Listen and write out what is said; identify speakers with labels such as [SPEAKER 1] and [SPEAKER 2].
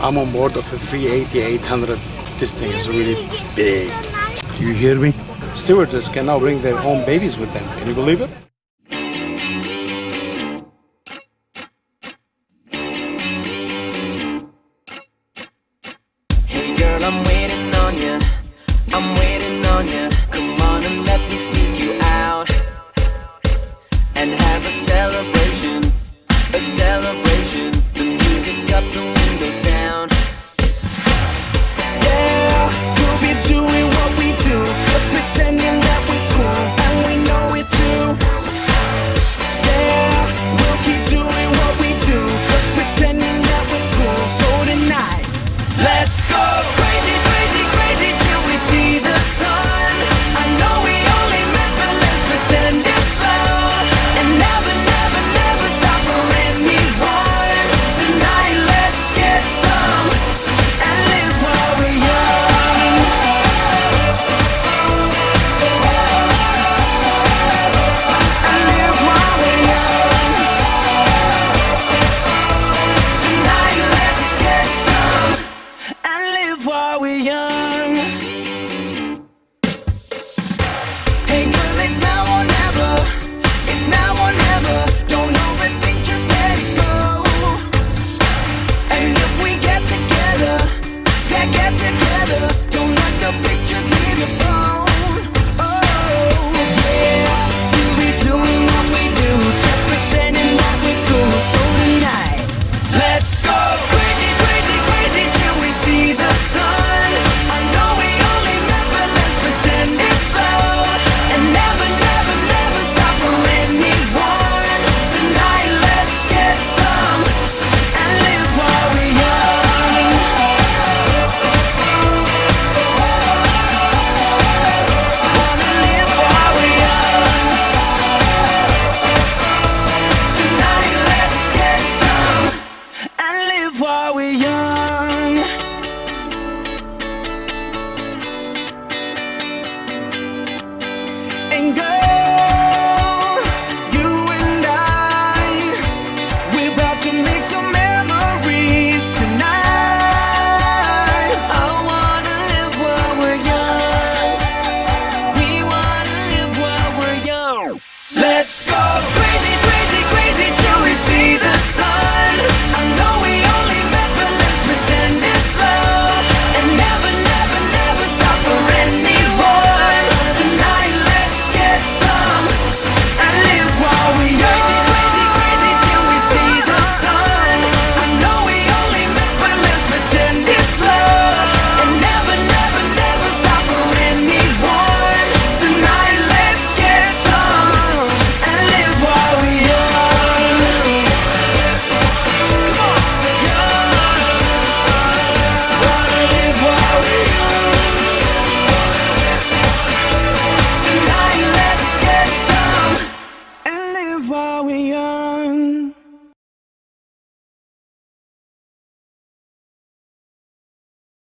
[SPEAKER 1] I'm on board of a 380-800. This thing is really big. Do you hear me? Stewardess can now bring their own babies with them. Can you believe it?
[SPEAKER 2] Hey girl, I'm waiting on you. I'm waiting on you. Come on and let me sneak you out and have a celebration. A celebration. The music up, the windows down. Yeah, we'll be doing what we do, just pretending that we're cool, and we know it too. Yeah, we'll keep doing what we do, just pretending that we're cool. So tonight, let's go crazy, crazy, crazy till we see the sun. I know we only met, but let's pretend it's love, and never, never, never stop for anyone. Tonight, let's get some and live while we're young. And live while we're young. Tonight, let's get some and live while we're young. Hey girl, it's now or never. It's now or never. Don't overthink, just let it go. And if we get together, yeah, get together. Don't let the pictures leave your phone. Oh, yeah, we'll be doing what we do, just pretending that we're cool. So tonight, let's go crazy, crazy, crazy till we see the sun. I know we only met, but let's pretend it's love, and never, never, never stop for anyone. Tonight, let's get some and live while we're young. Wanna live while we're young. Tonight, let's get some and live while we're young.